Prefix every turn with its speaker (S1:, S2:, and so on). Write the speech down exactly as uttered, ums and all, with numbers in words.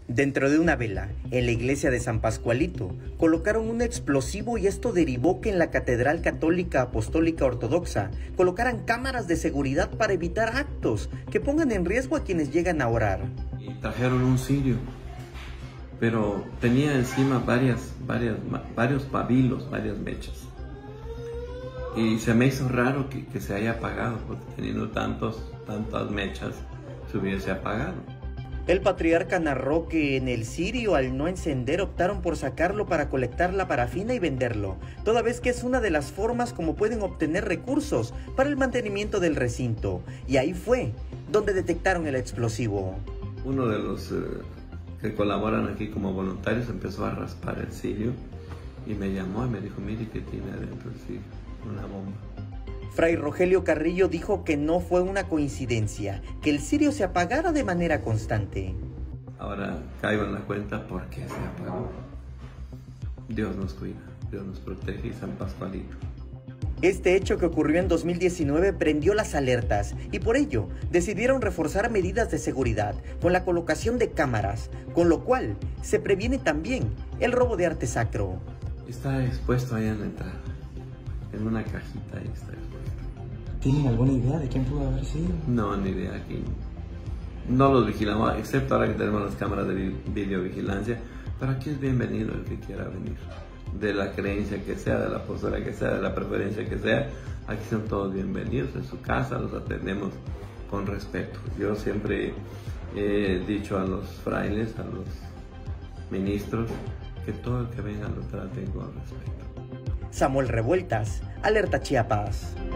S1: Dentro de una vela, en la iglesia de San Pascualito, colocaron un explosivo y esto derivó que en la Catedral Católica Apostólica Ortodoxa colocaran cámaras de seguridad para evitar actos que pongan en riesgo a quienes llegan a orar.
S2: Y trajeron un cirio, pero tenía encima varias, varias, varios pabilos, varias mechas. Y se me hizo raro que, que se haya apagado, porque teniendo tantos, tantas mechas, se hubiese apagado.
S1: El patriarca narró que en el cirio, al no encender, optaron por sacarlo para colectar la parafina y venderlo, toda vez que es una de las formas como pueden obtener recursos para el mantenimiento del recinto. Y ahí fue donde detectaron el explosivo.
S2: Uno de los eh, que colaboran aquí como voluntarios empezó a raspar el cirio y me llamó y me dijo, mire que tiene adentro el cirio, una bomba.
S1: Fray Rogelio Carrillo dijo que no fue una coincidencia, que el cirio se apagara de manera constante.
S2: Ahora caigo en la cuenta por qué se apagó. Dios nos cuida, Dios nos protege y San Pascualito.
S1: Este hecho que ocurrió en dos mil diecinueve prendió las alertas y por ello decidieron reforzar medidas de seguridad con la colocación de cámaras, con lo cual se previene también el robo de arte sacro.
S2: Está expuesto ahí en la entrada, en una cajita ahí está expuesto.
S3: ¿Tienen alguna idea de quién pudo haber sido?
S2: No, ni idea. Aquí no los vigilamos, excepto ahora que tenemos las cámaras de videovigilancia, pero aquí es bienvenido el que quiera venir. De la creencia que sea, de la postura que sea, de la preferencia que sea, aquí son todos bienvenidos en su casa, los atendemos con respeto. Yo siempre he dicho a los frailes, a los ministros, que todo el que venga lo traten con respeto.
S1: Samuel Revueltas, Alerta Chiapas.